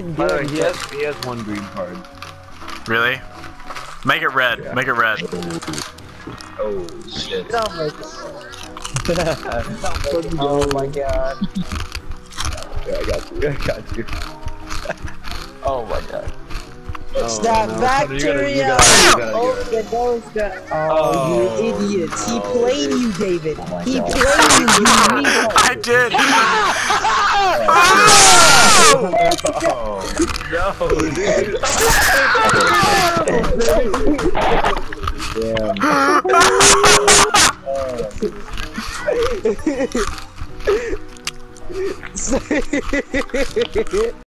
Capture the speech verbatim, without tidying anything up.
By the way, he has, he has one green card. Really? Make it red. Yeah. Make it red. Oh, shit. Oh my god. Oh my god. Yeah, I got you. I got you. Oh my god. Oh, That no. bacteria! You gotta, you gotta, you Oh, gotta the nose got. Oh, Oh, you idiots! He no, played dude. you, David. Oh my he God. played you. You weasel. I did. Oh, no, dude. Damn. Yeah.